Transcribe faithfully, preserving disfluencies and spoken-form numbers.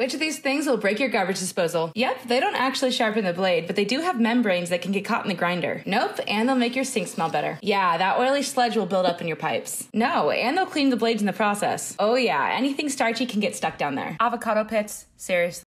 Which of these things will break your garbage disposal? Yep, they don't actually sharpen the blade, but they do have membranes that can get caught in the grinder. Nope, and they'll make your sink smell better. Yeah, that oily sludge will build up in your pipes. No, and they'll clean the blades in the process. Oh yeah, anything starchy can get stuck down there. Avocado pits? Seriously.